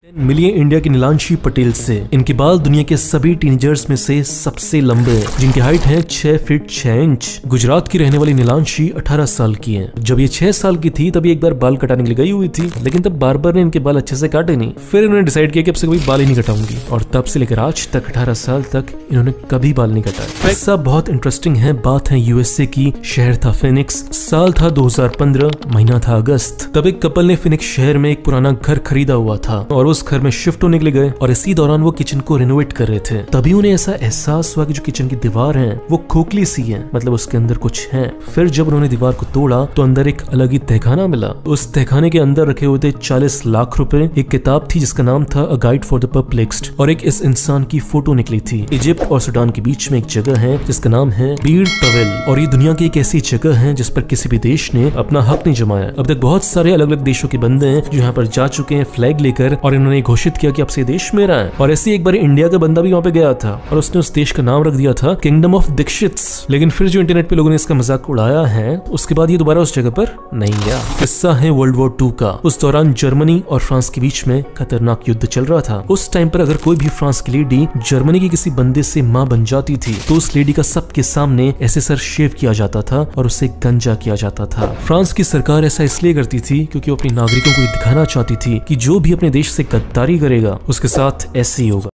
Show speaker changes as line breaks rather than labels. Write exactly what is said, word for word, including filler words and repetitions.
मिलिए इंडिया की नीलांशी पटेल से। इनके बाल दुनिया के सभी टीनेजर्स में से सबसे लंबे हैं, जिनकी हाइट है छह फीट छह इंच। गुजरात की रहने वाली नीलांशी अठारह साल की है। जब ये छह साल की थी तब ये एक बार बाल कटाने के लिए गई हुई थी, लेकिन तब बार्बर ने इनके बाल अच्छे से काटे नहीं। फिर इन्होंने डिसाइड किया कि अब से कभी बाल ही नहीं कटाऊंगी, और तब से लेकर आज तक अठारह साल तक इन्होंने कभी बाल नहीं कटाए। ऐसा बहुत इंटरेस्टिंग है। बात है यूएसए की। शहर था फिनिक्स। साल था दो हज़ार पंद्रह। महीना था अगस्त। तब एक कपल ने फिनिक्स शहर में एक पुराना घर खरीदा हुआ था और उस घर में शिफ्ट होने के लिए गए, और इसी दौरान वो किचन को रिनोवेट कर रहे थे। तभी उन्हें ऐसा एहसास हुआ कि जो किचन की दीवार है वो खोखली सी है, मतलब उसके अंदर कुछ है। फिर जब उन्होंने दीवार को तोड़ा तो अंदर एक अलग ही तहखाना मिला। उस तहखाने के अंदर रखे हुए थे चालीस लाख रुपए, एक किताब थी जिसका नाम था a guide for the perplexed, और एक इस इंसान की फोटो निकली थी। इजिप्ट और सूडान के बीच में एक जगह है जिसका नाम है बीर तवेल, और ये दुनिया की एक ऐसी जगह है जिस पर किसी भी देश ने अपना हक नहीं जमाया। अब तक बहुत सारे अलग अलग देशों के बंदे हैं जो यहाँ पर जा चुके हैं फ्लैग लेकर, और इन्होंने घोषित किया कि अब से देश मेरा है। और ऐसे एक बार इंडिया का बंदा भी वहाँ पे गया था और उसने उस देश का नाम रख दिया था किंगडम ऑफ दीक्षित्स। लेकिन फिर जो इंटरनेट पे लोगों ने इसका मजाक उड़ाया है, उसके बाद ये दोबारा उस जगह पर नहीं गया। किस्सा है वर्ल्ड वॉर टू का। उस दौरान जर्मनी और फ्रांस के बीच में खतरनाक युद्ध चल रहा था। उस टाइम पर अगर कोई भी फ्रांस की लेडी जर्मनी के किसी बंदे से मां बन जाती थी तो उस लेडी का सबके सामने ऐसे सर शेव किया जाता था और उसे गंजा किया जाता था। फ्रांस की सरकार ऐसा इसलिए करती थी क्योंकि वो अपने नागरिकों को दिखाना चाहती थी कि जो भी अपने देश से गद्दारी करेगा उसके साथ ऐसे ही होगा।